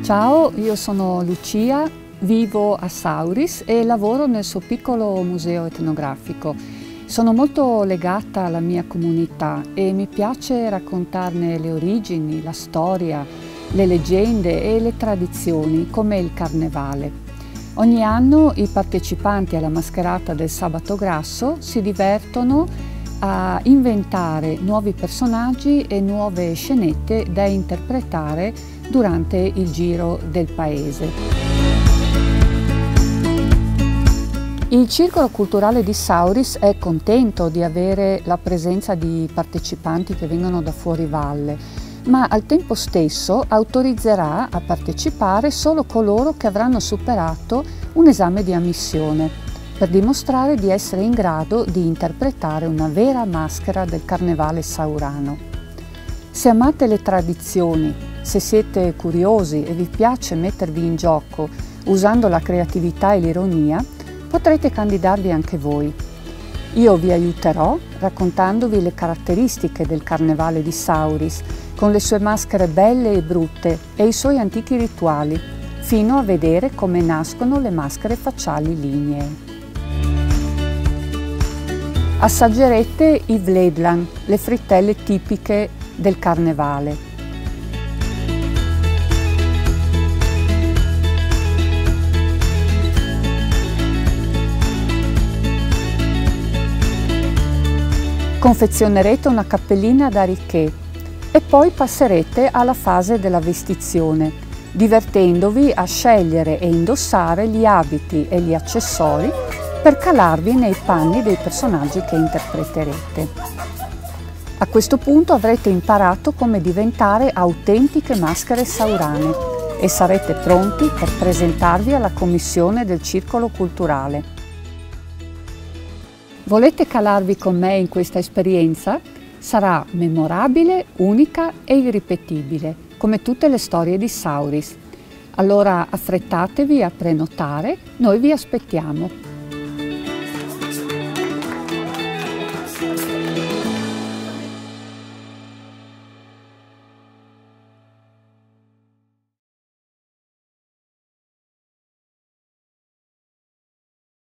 Ciao, io sono Lucia, vivo a Sauris e lavoro nel suo piccolo museo etnografico. Sono molto legata alla mia comunità e mi piace raccontarne le origini, la storia, le leggende e le tradizioni, come il carnevale. Ogni anno i partecipanti alla mascherata del Sabato Grasso si divertono a inventare nuovi personaggi e nuove scenette da interpretare durante il giro del paese. Il Circolo Culturale di Sauris è contento di avere la presenza di partecipanti che vengono da fuori valle, ma al tempo stesso autorizzerà a partecipare solo coloro che avranno superato un esame di ammissione, per dimostrare di essere in grado di interpretare una vera maschera del carnevale saurano. Se amate le tradizioni, se siete curiosi e vi piace mettervi in gioco usando la creatività e l'ironia, potrete candidarvi anche voi. Io vi aiuterò raccontandovi le caratteristiche del carnevale di Sauris, con le sue maschere belle e brutte e i suoi antichi rituali, fino a vedere come nascono le maschere facciali lignee. Assaggerete i vledlan, le frittelle tipiche del carnevale. Confezionerete una cappellina da ariché e poi passerete alla fase della vestizione, divertendovi a scegliere e indossare gli abiti e gli accessori per calarvi nei panni dei personaggi che interpreterete. A questo punto avrete imparato come diventare autentiche maschere saurane e sarete pronti per presentarvi alla commissione del Circolo Culturale. Volete calarvi con me in questa esperienza? Sarà memorabile, unica e irripetibile, come tutte le storie di Sauris. Allora affrettatevi a prenotare, noi vi aspettiamo.